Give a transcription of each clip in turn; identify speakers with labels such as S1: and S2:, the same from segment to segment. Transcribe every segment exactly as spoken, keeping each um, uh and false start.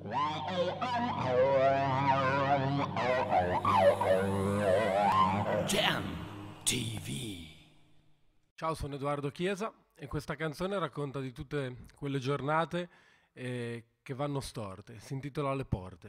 S1: Jam T V.
S2: Ciao, sono Edoardo Chiesa e questa canzone racconta di tutte quelle giornate eh, che vanno storte. Si intitola Le porte.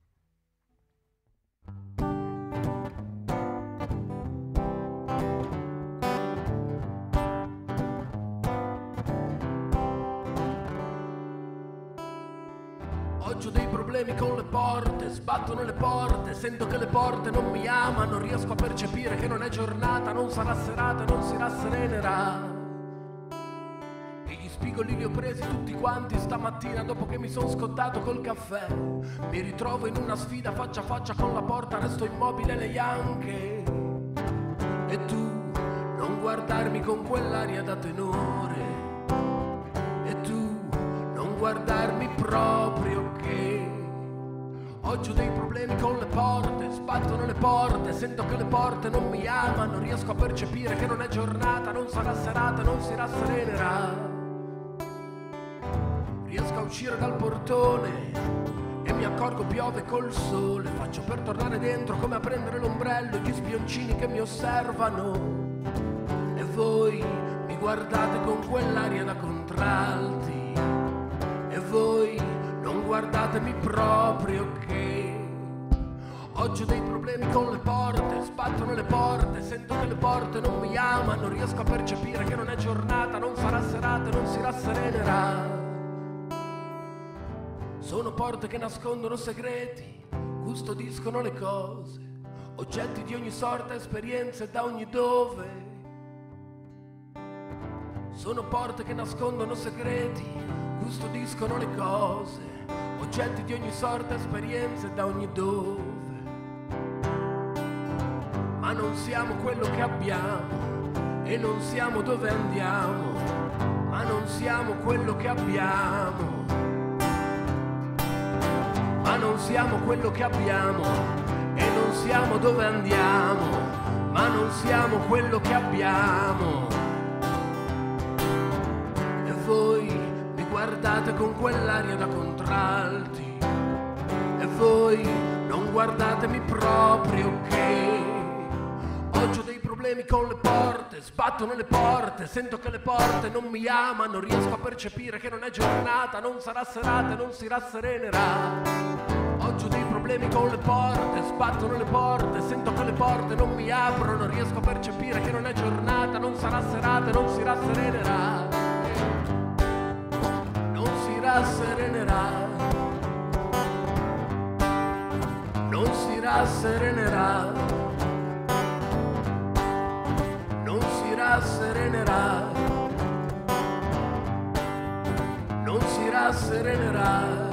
S3: Oggi ho dei problemi con le porte, sbattono le porte, sento che le porte non mi amano, riesco a percepire che non è giornata, non sarà serata, non si rasserenerà. E gli spigoli li ho presi tutti quanti stamattina dopo che mi son scottato col caffè. Mi ritrovo in una sfida faccia a faccia con la porta, resto immobile, lei anche. E tu non guardarmi con quell'aria da tenore, e tu non guardarmi proprio che oggi ho dei problemi con le porte, sbattono le porte, sento che le porte non mi amano, riesco a percepire che non è giornata, non sarà serata, non si rasserenerà. Riesco a uscire dal portone e mi accorgo piove col sole, faccio per tornare dentro come a prendere l'ombrello, gli spioncini che mi osservano. E voi mi guardate con quell'aria da contralti, e voi non guardatemi proprio che oggi ho dei problemi con le porte, sbattono le porte, sento che le porte non mi amano, riesco a percepire che non è giornata, non sarà serata, non si rasserenerà. Sono porte che nascondono segreti, custodiscono le cose, oggetti di ogni sorta, esperienze da ogni dove. Sono porte che nascondono segreti, custodiscono le cose, oggetti di ogni sorta, esperienze da ogni dove. Ma non siamo quello che abbiamo e non siamo dove andiamo, ma non siamo quello che abbiamo, ma non siamo quello che abbiamo e non siamo dove andiamo, ma non siamo quello che abbiamo. E voi mi guardate con quell'aria da contralti, e voi non guardatemi proprio che oggi ho dei problemi con le porte, sbattono le porte, sento che le porte non mi amano, riesco a percepire che non è giornata, non sarà serata, non si rasserenerà. Oggi ho dei problemi con le porte, sbattono le porte, sento che le porte non mi aprono, riesco a percepire che non è giornata, non sarà serata, non si rasserenerà. Non si rasserenerà, non si rasserenerà, non si rasserenerà, non si rasserenerà.